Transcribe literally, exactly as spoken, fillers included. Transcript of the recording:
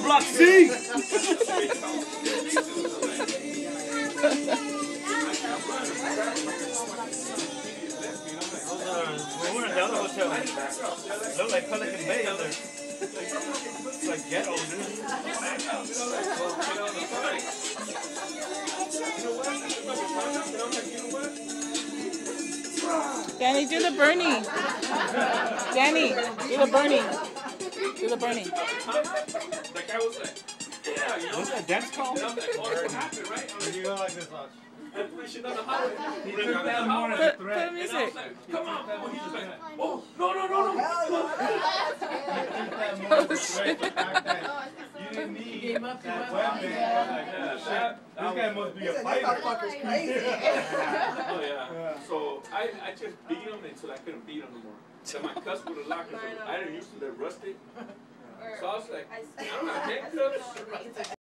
Block C! We were in the other hotel. It looked like Pelican Bay out there. It's like ghetto, dude. Danny, do the Bernie. Danny, do the Bernie. Do the Bernie. What's that dance called? You go like this, Lodge. Put, put the music. Come on. Oh, he's just like, oh, no, no, no, no. Oh, shit. You didn't need that weapon. This guy must be a fighter. Oh, yeah. So I, I just beat him until I couldn't beat him no more. So my cuss would have locked him. I didn't used to, they're rusted. So I was like, I don't have handcuffs.